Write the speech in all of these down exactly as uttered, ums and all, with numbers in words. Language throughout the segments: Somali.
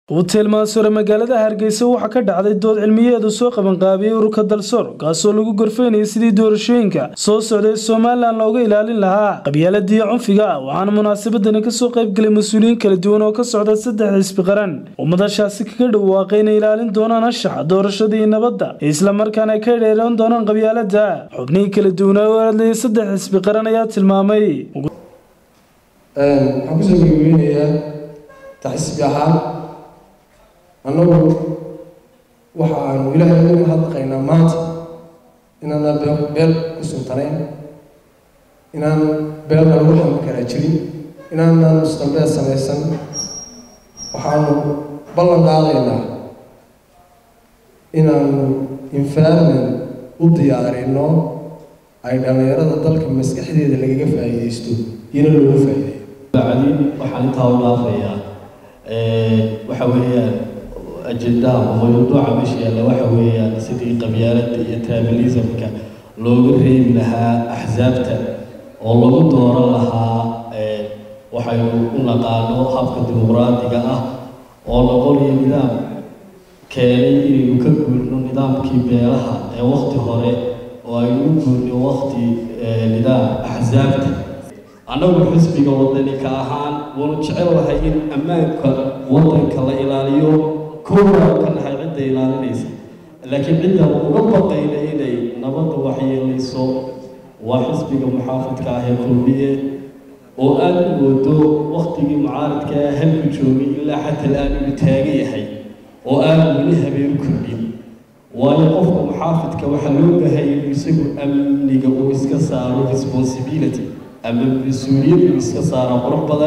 hotel Mansour magaalada Hargeysa waxa ka dhacday dood cilmiyeed oo soo qaban qaabiyay ururka Dalsoor kaasoo lagu gorfeynayay sidii doorashooyinka soo socday Soomaaliland looga ilaalin lahaa qabyaaladii cunfiga waxaana munaasabadan ka soo qayb galay mas'uuliyiin kala duwan oo ka socda saddex xisbi qaran oo madashaasi kaga dhawaaqay inay ilaalin doonaan anshaxa doorashadii nabadda isla markaana ay ka dheeraan doonaan qabyaalada xubnihii kala duwan oo wadlay saddex xisbi qaran ayaa tilmaamay een waxaan ku soo gudbinayaa taxisbi ahaan annagu waxaan ilaahay ugu mahadnaqaynaa maanta inaan beel ku suntanayn inaan beel lagu xamin karaa jirin inaan mustaqbal samaysan waxaanu ballan qaadaynaa inaanu environment u diyaarino ay dhalinyarada dalka maskaxdeeda lagaga faa'iideysto iyana looga faa'iideeyo بعدين waxaan intaa u dhaafayaa ee waxa weeyaan ajenda mawduuca meesha la waxa weeyaan sidii qabyaalada iyo tribalismka looga reebi lahaa axsaabta oo lagu dooran lahaa ee waxay u naqaano habka dimuqraadiga ah oo la qoriyo nidaam keenay inuu ka guurno nidaamkii beelaha ee waqti hore oo ay u guurno waqti nidaam axsaabta annagu xisbiga wadani ka ahaan wuu jecel lahay in ammaanka wadanka la ilaaliyo kooda ka nahay cidda ilaalinaysa laakiin cidda uga baqayna inay nabadda waxyeelayso waa xisbiga muxaafidka ah ee kulmiye oo aad u wado waqtigii mucaaradka halku joogay ilaa xataa الآن uu taagan yahay oo aad weli habeen kordhin waayo qofka muxaafidka waxa loo baahay inuu isagu amniga uu iska saaro responsibility أما المسؤولية المستثارة قربا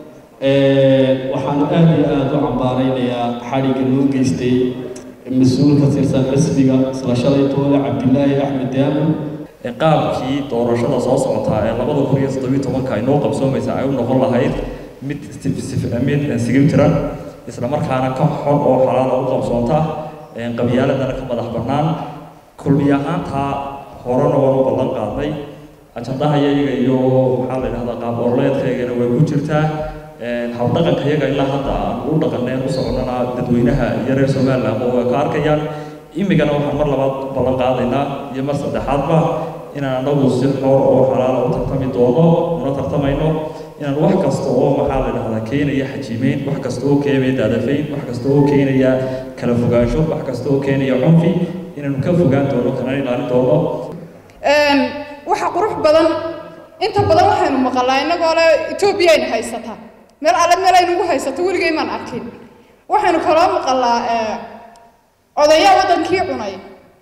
وحنا أهل أهل عبارين يا حريق اللوجستي المسؤول كثير سبسبيا سلاشة طول عبد الله أحمد دامن قام كي دورشة صوص عطاء لبض كوريا صدوي طبعا كاينو قبسوا مساعي ونقول له هاي مت استف أمين سجيمترا إسلام مركانا كم حر أو حلال أو قبسوا عطاء قبيلة أنا كم بدح برنان كل بيهان تا هرنا ورو بلان قاضي ajandaha iyaga iyo waxa la yiraahdaa qaab orleedkeena way ku jirtaa ee hawdaqanka iyaga ilaa hadda uu dhaqanay u soconana dadweynaha iyo reer Soomaaliland oo ka arkayaan imigana waxaan mar labaad ballan qaadaynaa iyo mar saddexaadba inaan anagu si xor oo xalaal u tartami doono una tartamayno inaan wax kasta oo waxa la yiraahdaa keenaya xajiimeyn wax kasta oo keenaya daadafeyn wax kasta oo keenaya kala fogaansho wax kasta oo keenaya cunfi inaan ka fogaan doono kana ilaalin doono een waxa qurux badan inta badan waxaanu maqalnaa inagoo le Ethiopia ay haysataa meel alle meel ay nagu haysato waligeey maan arkin waxaanu kala maqalnaa ee odaya wadankii cunay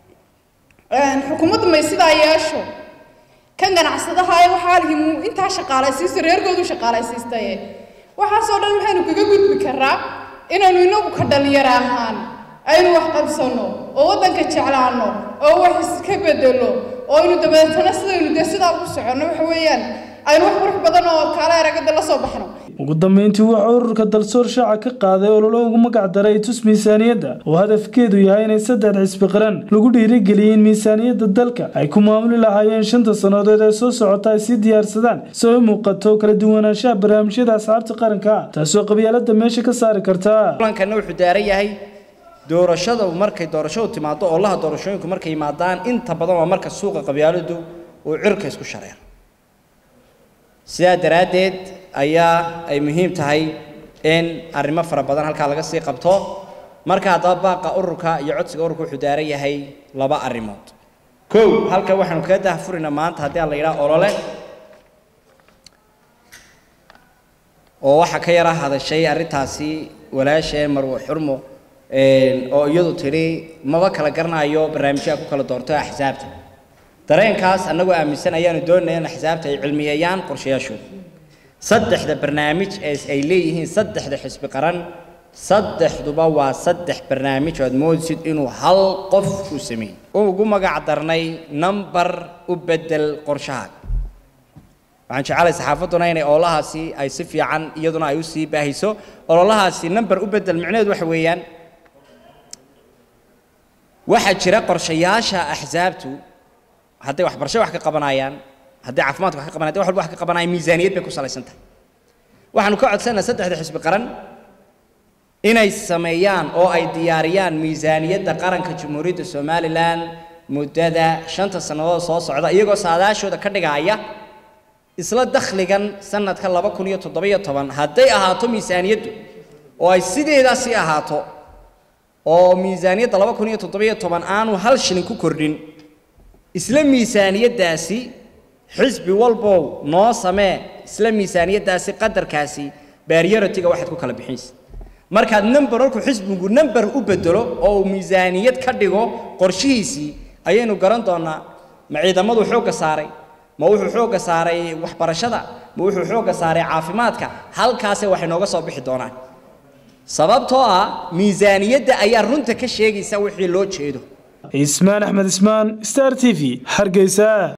een xukuumadda may sidaa yeesho kan ganacsadaha ay waxa halhimu inta shaqaalaysiis reerkoodu shaqaalaysiistay waxa soo dhan waxaanu kaga gudbi karaa inaanu inagu ka dhalinyarahaan aynu wax qabsano oo wadanka jeclaano oo wax iska bedelo oo inuu dabeetana sidaynu de sidaa u socono waxa weeyaan aynu wax qurux badan oo kala aragada la soo baxno ugu dambeyntii waxa ururka Dalsoor shaaca ka qaaday oo loogu magac daray tus miisaaniyadda oo hadafkeedu yahay inay saddex xisbi qaran lagu dhiirigeliyo in miisaaniyadda dalka ay ku maamuli lahaayeen shanta sanadood ee soo socota ay si diyaarsadaan soo muuqato kala duwanaanshaha barnaamijyada asxaabta qaranka taasoo qabyaalada meesha ka saari karta kulankan wuxuu daaran yahay doorashada markay doorashadu timaado oo laha doorashooyinku markay yimaadaan inta badan waa marka suuqa qabyaaladu uu cirka isku shareer sidaa daraadeed ayaa ay muhiim tahay in arrimo fara badan halka laga sii qabto marka hadaba baaqa ururka iyo codsiga ururka wuxuu daaran yahay laba arrimood kow halka waxaanu ka daahfurina maanta haddii la yiraahdo olole oo waxa ka yara hadashay arrintaasi walaasheen marwo xurmo oo iyadu tiri maba kala garanayo barnaamijyada ku kala doorto axsaabta dareenkaas anagoo aaminsan ayaanu doonaynaa in axsaabta ay cilmiyeeyaan qorshayaashu saddexda barnaamij ee ay leeyihiin saddexda xisbi qaran saddexduba waa saddex barnaamij oo aad moodsid inuu hal qof u sameeyay oo ugu magac darnay number u bedel qorshaha waxaan jecelahay saxaafaduna inay ololahaasi ay si fiican iyaduna ay u sii baahiso ololahaasi number u bedel macnaheedu waxa weeyaan waxa jira qorshayaasha axsaabtu hadday wax barasho wax ka qabanayaan hadday caafimaadka wax ka qabanayaan wax walba wax ka qabanayaan miisaaniyad bay ku salaysan tahay waxaanu ka codsanaa saddexda xisbi qaran inay sameeyaan oo ay diyaariyaan miisaaniyadda qaranka Jamhuuriyadda Somaliland muddada shanta sanadood soo socda iyagoo saadaashooda ka dhigaya isla dakhligan sanadka laba kun iyo toddoba iyo toban hadday ahaato miisaaniyaddu oo ay sideedaasi ahaato oo miisaaniyadda laba kun iyo toddoba iyo toban aanu hal shilin ku kordhin isla miisaaniyaddaasi xisbi walbo noo samee isla miisaaniyaddaasi qadarkaasi barrier-tiga waxaad ku kala bixinaysaa markaad number ku xisbigu number u bedelo oo miisaaniyad ka dhigo qorshihiisii ayaynu garan doonaa ma ciidamadu xoogga saaray ma wuxuu xoogga saaray waxbarashada ma wuxuu xoogga saaray caafimaadka halkaas waxay nooga soo bixi doonaan sababtoo ah miisaaniyadda ayaa runta ka sheegaysa wixii loo jeedo Ismaan Axmed Ismaan Star T V Hargeysa